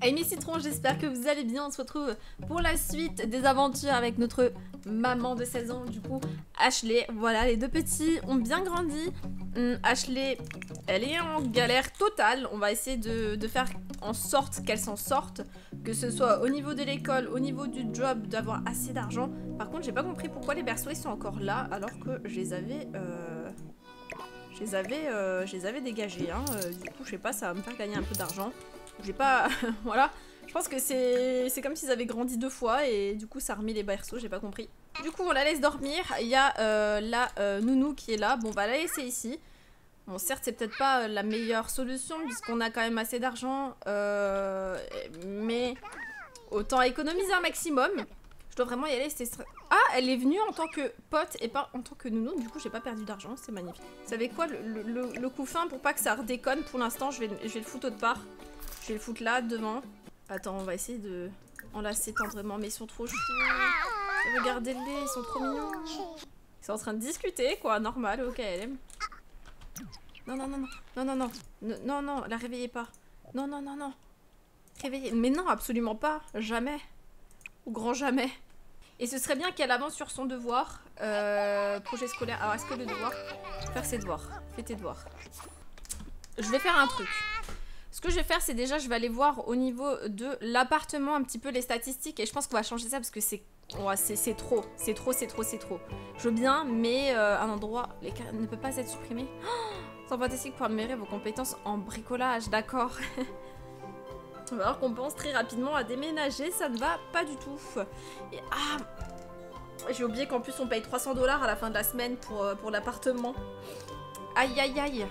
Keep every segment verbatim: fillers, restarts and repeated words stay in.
Amy Citron, j'espère que vous allez bien. On se retrouve pour la suite des aventures avec notre maman de seize ans, du coup, Ashley. Voilà, les deux petits ont bien grandi. Hum, Ashley, elle est en galère totale. On va essayer de, de faire en sorte qu'elle s'en sorte, que ce soit au niveau de l'école, au niveau du job, d'avoir assez d'argent. Par contre, j'ai pas compris pourquoi les berceaux ils sont encore là, alors que je les avais... Euh... Je les avais, euh, je les avais dégagés, hein. Euh, du coup, je sais pas, ça va me faire gagner un peu d'argent. J'ai pas... voilà. Je pense que c'est c'est comme s'ils avaient grandi deux fois et du coup, ça a remis les berceaux, j'ai pas compris. Du coup, on la laisse dormir. Il y a euh, la euh, nounou qui est là. Bon, on va la laisser ici. Bon, certes, c'est peut-être pas la meilleure solution puisqu'on a quand même assez d'argent. Euh, mais autant économiser un maximum. Je dois vraiment y aller, c'est... Ah, elle est venue en tant que pote et pas en tant que nounou. Du coup, j'ai pas perdu d'argent, c'est magnifique. Vous savez quoi, le, le, le coup fin, pour pas que ça redéconne, pour l'instant, je vais, je vais le foutre autre part. Je vais le foutre là, devant. Attends, on va essayer de enlacer tendrement, mais ils sont trop choux. Regardez-les, ils sont trop mignons. Ils sont en train de discuter, quoi, normal, ok, elle aime. Non, non, non, non, non, non, non, non, non, non, la réveillez pas. Non, non, non, non. Réveillez, mais non, absolument pas, jamais. Au grand jamais. Et ce serait bien qu'elle avance sur son devoir. Euh, projet scolaire. Alors, est-ce que le devoir... Faire ses devoirs. Fais tes devoirs. Je vais faire un truc. Ce que je vais faire, c'est déjà, je vais aller voir au niveau de l'appartement un petit peu les statistiques. Et je pense qu'on va changer ça parce que c'est... Ouais, c'est trop. C'est trop, c'est trop, c'est trop. Je veux bien, mais euh, un endroit... Les cartes ne peut pas être supprimé. Oh, c'est fantastique pour améliorer vos compétences en bricolage. D'accord. Il va falloir qu'on pense très rapidement à déménager, ça ne va pas du tout. Et ah, j'ai oublié qu'en plus on paye trois cents dollars à la fin de la semaine pour, pour l'appartement. Aïe aïe aïe.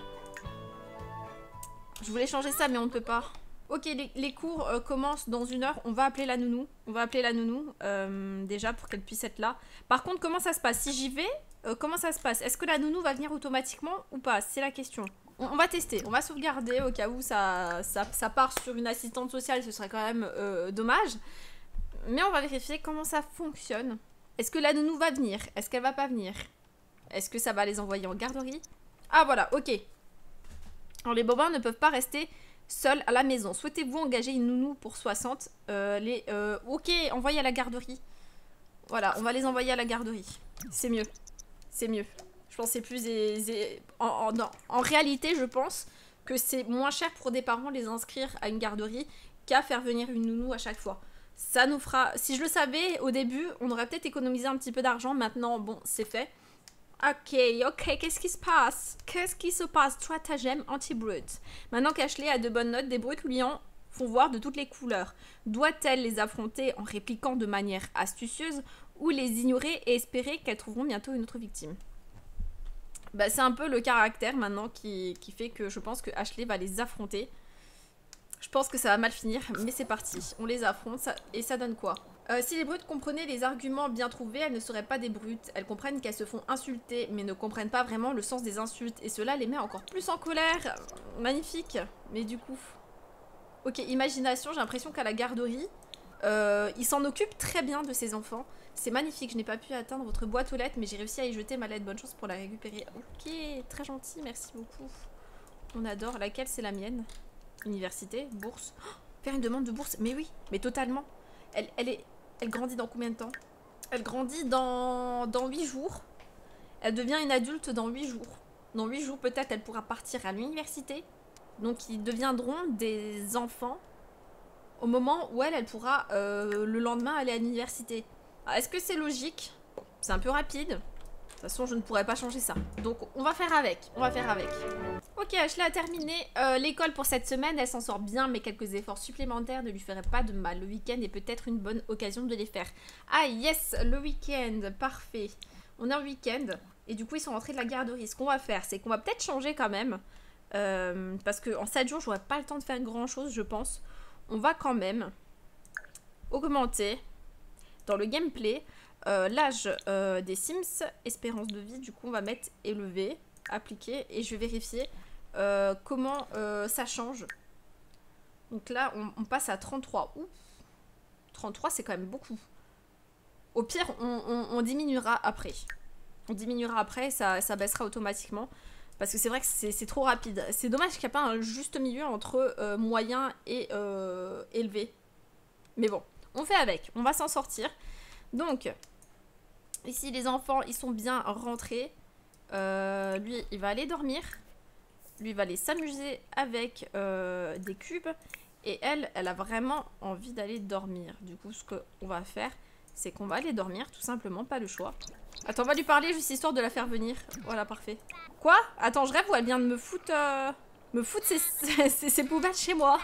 Je voulais changer ça mais on ne peut pas. Ok, les, les cours euh, commencent dans une heure. On va appeler la nounou. On va appeler la nounou euh, déjà pour qu'elle puisse être là. Par contre, comment ça se passe? Si j'y vais, euh, comment ça se passe? Est-ce que la nounou va venir automatiquement ou pas? C'est la question. On va tester, on va sauvegarder au cas où ça, ça, ça part sur une assistante sociale, ce serait quand même euh, dommage. Mais on va vérifier comment ça fonctionne. Est-ce que la nounou va venir? Est-ce qu'elle va pas venir? Est-ce que ça va les envoyer en garderie? Ah voilà, ok. Alors les bobins ne peuvent pas rester seuls à la maison. Souhaitez-vous engager une nounou pour soixante euh, les, euh, ok, envoyez à la garderie. Voilà, on va les envoyer à la garderie. C'est mieux, c'est mieux. Je pense que c'est plus... aisé. En, en, non. En réalité, je pense que c'est moins cher pour des parents les inscrire à une garderie qu'à faire venir une nounou à chaque fois. Ça nous fera... Si je le savais au début, on aurait peut-être économisé un petit peu d'argent. Maintenant, bon, c'est fait. Ok, ok, qu'est-ce qui se passe? Qu'est-ce qui se passe? Stratagème anti-brut. Maintenant qu'Ashley a de bonnes notes, des bruits clients font voir de toutes les couleurs. Doit-elle les affronter en répliquant de manière astucieuse ou les ignorer et espérer qu'elles trouveront bientôt une autre victime? Bah, c'est un peu le caractère maintenant qui, qui fait que je pense que Ashley va les affronter. Je pense que ça va mal finir, mais c'est parti. On les affronte ça, et ça donne quoi? euh, Si les brutes comprenaient les arguments bien trouvés, elles ne seraient pas des brutes. Elles comprennent qu'elles se font insulter, mais ne comprennent pas vraiment le sens des insultes. Et cela les met encore plus en colère. Magnifique. Mais du coup... Ok, imagination, j'ai l'impression qu'à la garderie, euh, ils s'en occupent très bien de ces enfants. C'est magnifique, je n'ai pas pu atteindre votre boîte aux lettres, mais j'ai réussi à y jeter ma lettre. Bonne chance pour la récupérer. Ok, très gentil, merci beaucoup. On adore. Laquelle c'est la mienne? Université, bourse. Oh, faire une demande de bourse, mais oui, mais totalement. Elle, elle, est, elle grandit dans combien de temps? Elle grandit dans, dans huit jours. Elle devient une adulte dans huit jours. Dans huit jours, peut-être, elle pourra partir à l'université. Donc, ils deviendront des enfants au moment où elle, elle pourra euh, le lendemain aller à l'université. Est-ce que c'est logique? C'est un peu rapide. De toute façon, je ne pourrais pas changer ça. Donc, on va faire avec. On va faire avec. Ok, Ashley a terminé euh, l'école pour cette semaine. Elle s'en sort bien, mais quelques efforts supplémentaires ne lui feraient pas de mal. Le week-end est peut-être une bonne occasion de les faire. Ah, yes, le week-end. Parfait. On est en week-end. Et du coup, ils sont rentrés de la garderie. Ce qu'on va faire, c'est qu'on va peut-être changer quand même. Euh, parce qu'en sept jours, j'aurai pas le temps de faire grand-chose, je pense. On va quand même augmenter... Dans le gameplay, euh, l'âge euh, des Sims, espérance de vie, du coup on va mettre élevé, appliquer, et je vais vérifier euh, comment euh, ça change. Donc là on, on passe à trente-trois. Ouh, trente-trois c'est quand même beaucoup. Au pire on, on, on diminuera après. On diminuera après, ça, ça baissera automatiquement. Parce que c'est vrai que c'est trop rapide. C'est dommage qu'il n'y a pas un juste milieu entre euh, moyen et euh, élevé. Mais bon, on fait avec. On va s'en sortir. Donc, ici les enfants, ils sont bien rentrés. Euh, lui, il va aller dormir. Lui, il va aller s'amuser avec euh, des cubes. Et elle, elle a vraiment envie d'aller dormir. Du coup, ce qu'on va faire, c'est qu'on va aller dormir, tout simplement, pas le choix. Attends, on va lui parler juste histoire de la faire venir. Voilà, parfait. Quoi? Attends, je rêve ou elle vient de me foutre... Euh, me foutre ses, ses, ses poubelles chez moi?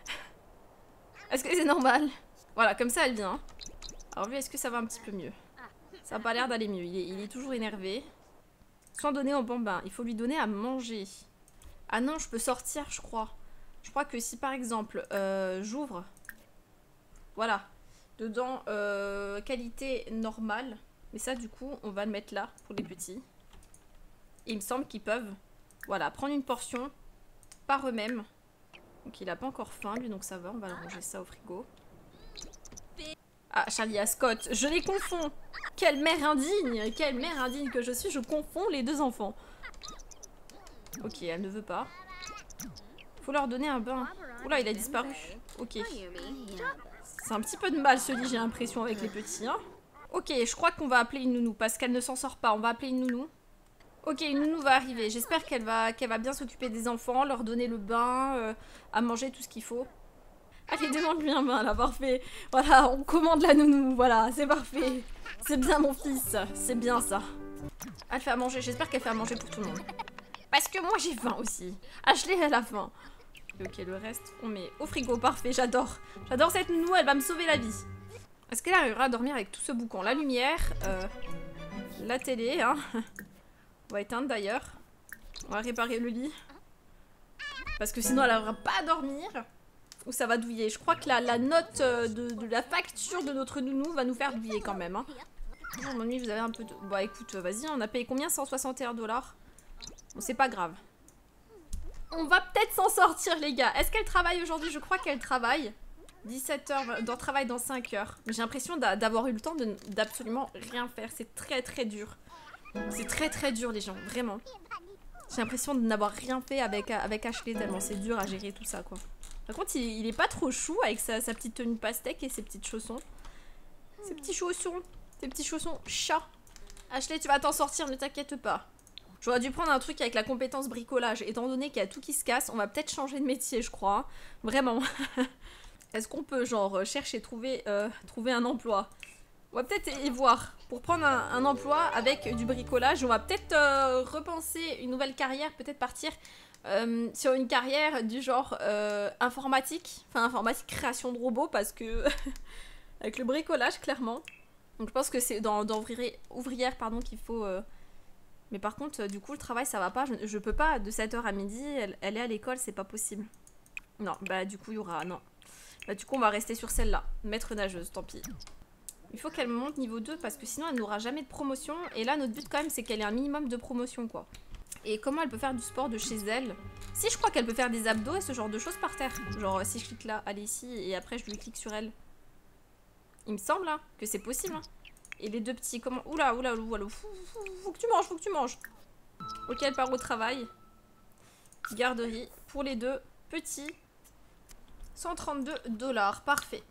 Est-ce que c'est normal? Voilà, comme ça, elle vient. Alors lui, est-ce que ça va un petit peu mieux? Ça n'a pas l'air d'aller mieux. Il est, il est toujours énervé. Soin donné au bambin. Il faut lui donner à manger. Ah non, je peux sortir, je crois. Je crois que si, par exemple, euh, j'ouvre... Voilà. Dedans, euh, qualité normale... Mais ça, du coup, on va le mettre là, pour les petits. Et il me semble qu'ils peuvent, voilà, prendre une portion par eux-mêmes. Donc, il n'a pas encore faim, lui, donc ça va. On va ranger ça au frigo. Ah, Charlie Ascot, je les confonds. Quelle mère indigne. Quelle mère indigne que je suis. Je confonds les deux enfants. Ok, elle ne veut pas. Faut leur donner un bain. Oula, il a disparu. Ok. C'est un petit peu de mal, ce lit, j'ai l'impression, avec les petits, hein. Ok, je crois qu'on va appeler une nounou parce qu'elle ne s'en sort pas. On va appeler une nounou. Ok, une nounou va arriver. J'espère qu'elle va, qu'elle va bien s'occuper des enfants, leur donner le bain, euh, à manger, tout ce qu'il faut. Allez, demande-lui un bain, là, parfait. Voilà, on commande la nounou, voilà, c'est parfait. C'est bien mon fils, c'est bien ça. Elle fait à manger, j'espère qu'elle fait à manger pour tout le monde. Parce que moi j'ai faim aussi. Ashley, elle a faim. Ok, le reste, on met au frigo, parfait, j'adore. J'adore cette nounou, elle va me sauver la vie. Est-ce qu'elle arrivera à dormir avec tout ce boucan? La lumière, euh, la télé, hein. On va éteindre d'ailleurs. On va réparer le lit. Parce que sinon elle n'arrivera pas à dormir. Ou ça va douiller. Je crois que la, la note de, de la facture de notre nounou va nous faire douiller quand même. Hein. Bonjour mon nuit, vous avez un peu de... Bah écoute, vas-y, on a payé combien? Cent soixante et un dollars. Bon, c'est pas grave. On va peut-être s'en sortir les gars. Est-ce qu'elle travaille aujourd'hui? Je crois qu'elle travaille. dix-sept heures, dans travail dans cinq heures. Mais j'ai l'impression d'avoir eu le temps d'absolument rien faire. C'est très très dur. C'est très très dur les gens, vraiment. J'ai l'impression de n'avoir rien fait avec, avec Ashley tellement c'est dur à gérer tout ça quoi. Par contre il, il est pas trop chou avec sa, sa petite tenue pastèque et ses petites chaussons. Ses petits chaussons. Ses petits chaussons chat. Ashley tu vas t'en sortir, ne t'inquiète pas. J'aurais dû prendre un truc avec la compétence bricolage. Étant donné qu'il y a tout qui se casse, on va peut-être changer de métier je crois. Hein. Vraiment. Est-ce qu'on peut genre chercher, trouver, euh, trouver un emploi? On va peut-être y voir. Pour prendre un, un emploi avec du bricolage, on va peut-être euh, repenser une nouvelle carrière, peut-être partir euh, sur une carrière du genre euh, informatique. Enfin informatique, création de robots, parce que avec le bricolage, clairement. Donc je pense que c'est dans, dans ouvrière, ouvrière pardon, qu'il faut... Euh... Mais par contre, du coup, le travail, ça va pas. Je, je peux pas, de sept heures à midi, elle, elle est à l'école, c'est pas possible. Non, bah du coup, il y aura... Non. Bah du coup, on va rester sur celle-là. Maître nageuse, tant pis. Il faut qu'elle monte niveau deux parce que sinon elle n'aura jamais de promotion. Et là notre but quand même c'est qu'elle ait un minimum de promotion quoi. Et comment elle peut faire du sport de chez elle? Si je crois qu'elle peut faire des abdos et ce genre de choses par terre. Genre si je clique là, allez ici et après je lui clique sur elle. Il me semble hein, que c'est possible. Hein. Et les deux petits, comment... Oula, oula, oula, faut, faut, faut que tu manges, faut que tu manges. Ok, elle part au travail. Garderie pour les deux petits. cent trente-deux dollars, parfait.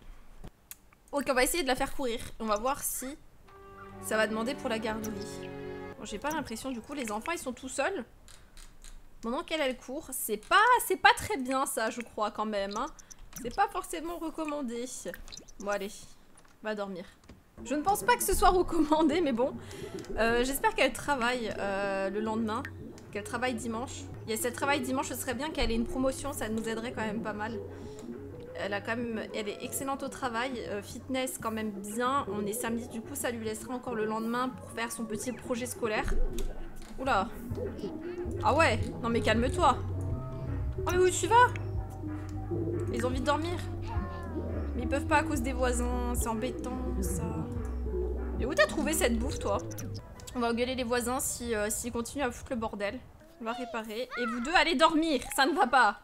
Ok, on va essayer de la faire courir. On va voir si ça va demander pour la garderie. Bon, j'ai pas l'impression, du coup, les enfants, ils sont tout seuls. Pendant qu'elle, elle court. C'est pas, c'est pas très bien, ça, je crois, quand même. Hein. C'est pas forcément recommandé. Bon, allez. Va dormir. Je ne pense pas que ce soit recommandé, mais bon. Euh, J'espère qu'elle travaille euh, le lendemain. Qu'elle travaille dimanche. Et si elle travaille dimanche, ce serait bien qu'elle ait une promotion. Ça nous aiderait quand même pas mal. Elle, a quand même, elle est excellente au travail, euh, fitness quand même bien. On est samedi, du coup ça lui laissera encore le lendemain pour faire son petit projet scolaire. Oula. Ah ouais, non mais calme-toi. Oh mais où tu vas? Ils ont envie de dormir. Mais ils peuvent pas à cause des voisins, c'est embêtant ça. Et où t'as trouvé cette bouffe toi? On va engueuler les voisins si, euh, s'ils continuent à foutre le bordel. On va réparer. Et vous deux allez dormir, ça ne va pas.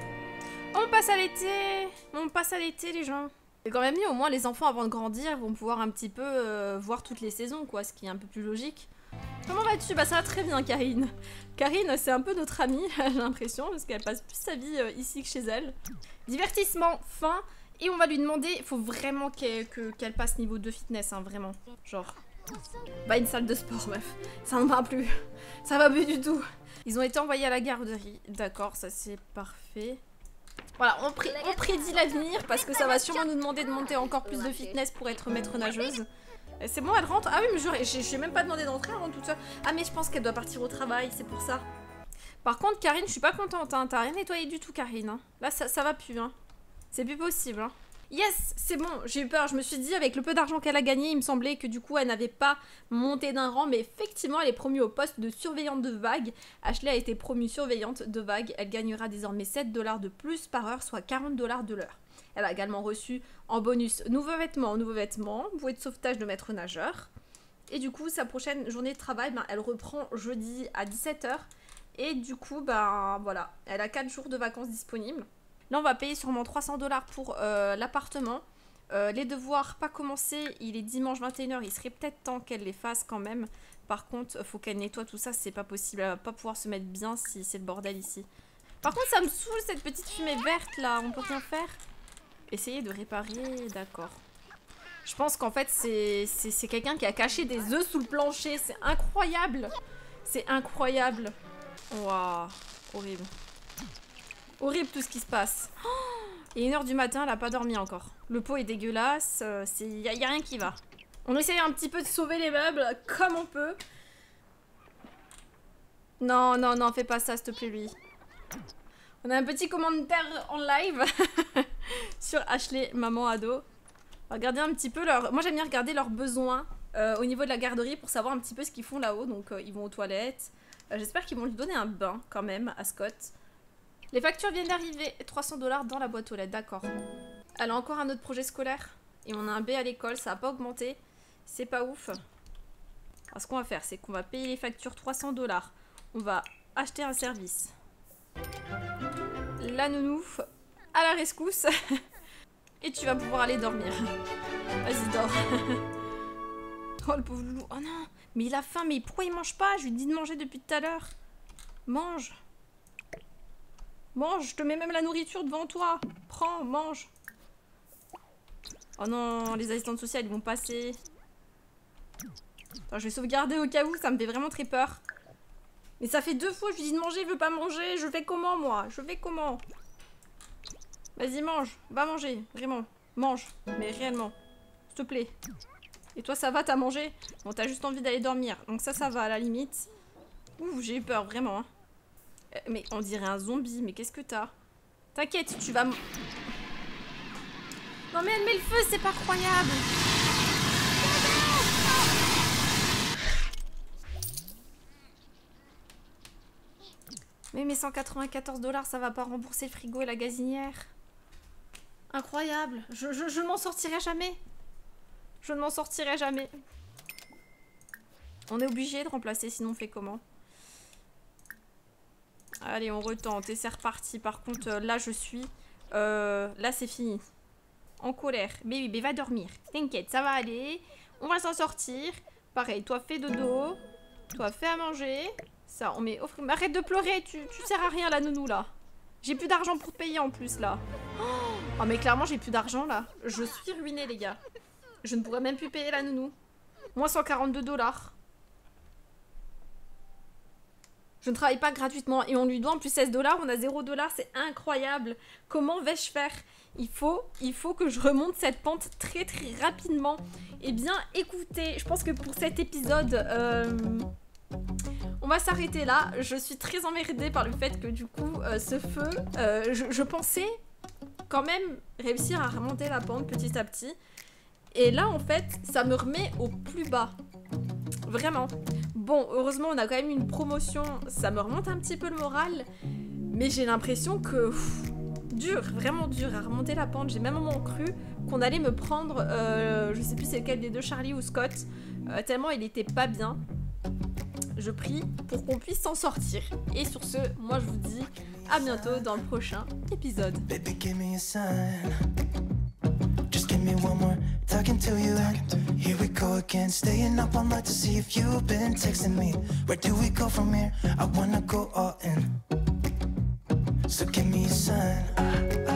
On passe à l'été. On passe à l'été les gens. C'est quand même mieux, au moins les enfants avant de grandir vont pouvoir un petit peu euh, voir toutes les saisons quoi, ce qui est un peu plus logique. Comment vas-tu? Bah ça va très bien, Karine. Karine, c'est un peu notre amie, j'ai l'impression, parce qu'elle passe plus sa vie euh, ici que chez elle. Divertissement, fin, et on va lui demander, il faut vraiment qu'elle que, qu'elle passe niveau deux fitness, hein, vraiment. Genre, bah une salle de sport, meuf. Ça ne va plus. Ça va plus du tout. Ils ont été envoyés à la garderie. D'accord, ça c'est parfait. Voilà, on, pré on prédit l'avenir, parce que ça va sûrement nous demander de monter encore plus de fitness pour être maître nageuse. C'est bon, elle rentre? Ah oui, mais je n'ai même pas demandé d'entrer, elle rentre toute seule. Ah mais je pense qu'elle doit partir au travail, c'est pour ça. Par contre, Karine, je suis pas contente, hein. T'as rien nettoyé du tout, Karine. Hein. Là, ça, ça va plus, hein. C'est plus possible, hein. Yes, c'est bon, j'ai eu peur. Je me suis dit, avec le peu d'argent qu'elle a gagné, il me semblait que du coup, elle n'avait pas monté d'un rang. Mais effectivement, elle est promue au poste de surveillante de vague. Ashley a été promue surveillante de vague. Elle gagnera désormais sept dollars de plus par heure, soit quarante dollars de l'heure. Elle a également reçu en bonus nouveaux vêtements, nouveaux vêtements, bouée de sauvetage de maître nageur. Et du coup, sa prochaine journée de travail, ben, elle reprend jeudi à dix-sept heures. Et du coup, ben voilà, elle a quatre jours de vacances disponibles. Là, on va payer sûrement trois cents dollars pour euh, l'appartement. Euh, les devoirs pas commencés, il est dimanche vingt et une heures, il serait peut-être temps qu'elle les fasse quand même. Par contre, il faut qu'elle nettoie tout ça, c'est pas possible. Elle va pas pouvoir se mettre bien si c'est le bordel ici. Par contre, ça me saoule cette petite fumée verte là, on peut rien faire. Essayer de réparer, d'accord. Je pense qu'en fait, c'est quelqu'un qui a caché des œufs sous le plancher. C'est incroyable. C'est incroyable. Waouh, horrible. Horrible tout ce qui se passe. Oh, et une heure du matin, elle a pas dormi encore. Le pot est dégueulasse. Il n'y a, y a rien qui va. On essaye un petit peu de sauver les meubles comme on peut. Non, non, non, fais pas ça, s'il te plaît, lui. On a un petit commentaire en live sur Ashley, maman ado. Regardez un petit peu leur... Moi, j'aime bien regarder leurs besoins euh, au niveau de la garderie pour savoir un petit peu ce qu'ils font là-haut. Donc, euh, ils vont aux toilettes. Euh, J'espère qu'ils vont lui donner un bain quand même à Scott. Les factures viennent d'arriver. trois cents dollars dans la boîte aux lettres, d'accord. Elle a encore un autre projet scolaire. Et on a un B à l'école, ça n'a pas augmenté. C'est pas ouf. Alors, ce qu'on va faire, c'est qu'on va payer les factures trois cents dollars. On va acheter un service. La nounou à la rescousse. Et tu vas pouvoir aller dormir. Vas-y, dors. Oh, le pauvre loulou. Oh non, mais il a faim. Mais pourquoi il mange pas? Je lui dis de manger depuis tout à l'heure. Mange. Mange, je te mets même la nourriture devant toi. Prends, mange. Oh non, les assistantes sociales, ils vont passer. Attends, je vais sauvegarder au cas où, ça me fait vraiment très peur. Mais ça fait deux fois, je lui dis de manger, il veut pas manger. Je fais comment, moi? Je fais comment? Vas-y, mange. Va manger, vraiment. Mange, mais réellement. S'il te plaît. Et toi, ça va, t'as mangé? Bon, t'as juste envie d'aller dormir. Donc ça, ça va, à la limite. Ouh, j'ai eu peur, vraiment. Hein. Euh, mais on dirait un zombie. Mais qu'est-ce que t'as? T'inquiète, tu vas... Non, mais elle met le feu, c'est pas croyable. Mais mes cent quatre-vingt-quatorze dollars, ça va pas rembourser le frigo et la gazinière. Incroyable. Je, je, je ne m'en sortirai jamais. Je ne m'en sortirai jamais. On est obligé de remplacer, sinon on fait comment? Allez, on retente et c'est reparti. Par contre, là, je suis... Euh, là, c'est fini. En colère. Bébé, bébé, va dormir. T'inquiète, ça va aller. On va s'en sortir. Pareil, toi, fais dodo. Toi, fais à manger. Ça, on met... Mais arrête de pleurer, tu, tu sers à rien, la nounou, là. J'ai plus d'argent pour te payer, en plus, là. Oh, mais clairement, j'ai plus d'argent, là. Je suis ruinée, les gars. Je ne pourrais même plus payer la nounou. Moins cent quarante-deux dollars. Je ne travaille pas gratuitement. Et on lui doit en plus seize dollars. On a zéro dollars. C'est incroyable. Comment vais-je faire? Il faut, il faut que je remonte cette pente très très rapidement. Eh bien, écoutez, je pense que pour cet épisode... Euh... On va s'arrêter là. Je suis très emmerdée par le fait que du coup, euh, ce feu, euh, je, je pensais quand même réussir à remonter la pente petit à petit. Et là, en fait, ça me remet au plus bas. Vraiment. Bon, heureusement, on a quand même une promotion. Ça me remonte un petit peu le moral. Mais j'ai l'impression que... Pff, dur, vraiment dur à remonter la pente. J'ai même un moment cru qu'on allait me prendre... Euh, je sais plus c'est lequel des deux, Charlie ou Scott. Euh, tellement il était pas bien. Je prie pour qu'on puisse s'en sortir. Et sur ce, moi je vous dis à bientôt dans le prochain épisode. Baby, give me a sign. Just give me one more talking to you. Here we go again. weekend, staying up all night to see if you've been texting me. Where do we go from here? I wanna go all in. So give me a sign.